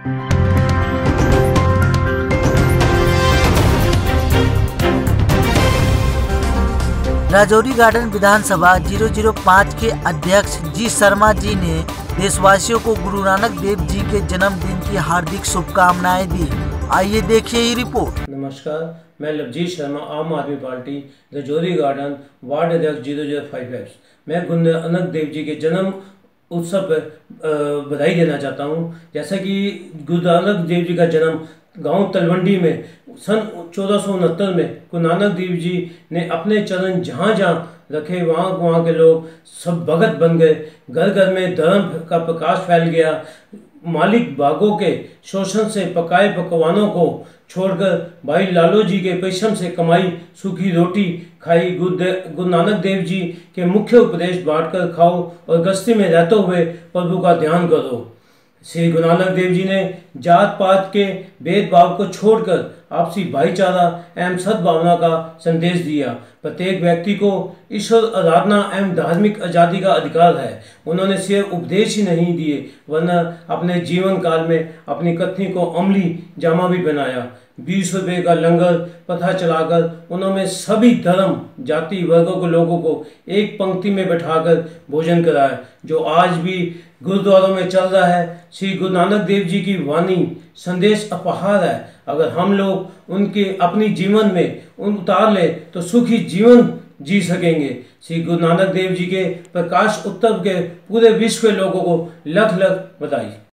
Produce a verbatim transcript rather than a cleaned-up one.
Rajouri Garden विधानसभा zero zero पाँच के अध्यक्ष जी शर्मा जी ने देशवासियों को गुरु नानक देव जी के जन्मदिन की हार्दिक शुभकामनाएं दी। आइए देखिए ये रिपोर्ट। नमस्कार, मैं Lovejeet Sharma, Aam Aadmi Party Rajouri Garden ward अध्यक्ष जीरो जीरो फाइव एक्स। मैं गुरु नानक देव जी के जन्म उत्सव पर बधाई देना चाहता हूं। जैसा कि गुरु नानक देव जी का जन्म गांव तलवंडी में सन चौदह सौ उनहत्तर में गुरु नानक देव जी ने अपने चरण जहाँ जहाँ रखे वहाँ वहाँ के लोग सब भगत बन गए। घर घर में धर्म का प्रकाश फैल गया। मालिक बागों के शोषण से पकाए पकवानों को छोड़कर भाई लालो जी के परिश्रम से कमाई सूखी रोटी खाई। गुरु नानक देव जी के मुख्य उपदेश बांटकर खाओ और गस्ती में रहते हुए प्रभु का ध्यान करो। श्री गुरु नानक देव जी ने जात पात के भेदभाव को छोड़कर आपसी भाईचारा एवं सद्भावना का संदेश दिया। प्रत्येक व्यक्ति को ईश्वर आराधना एवं धार्मिक आज़ादी का अधिकार है। उन्होंने सिर्फ उपदेश ही नहीं दिए वरना अपने जीवन काल में अपनी कथनी को अमली जामा भी बनाया। बीस रुपये का लंगर प्रथा चलाकर उन्होंने सभी धर्म जाति वर्गों के लोगों को एक पंक्ति में बैठाकर भोजन कराया, जो आज भी गुरुद्वारों में चल रहा है। श्री गुरु नानक देव जी की वाणी संदेश अपार है। अगर हम लोग उनके अपनी जीवन में उन उतार ले तो सुखी जीवन जी सकेंगे। श्री गुरु नानक देव जी के प्रकाश उत्सव के पूरे विश्व के लोगों को लख लख बधाई।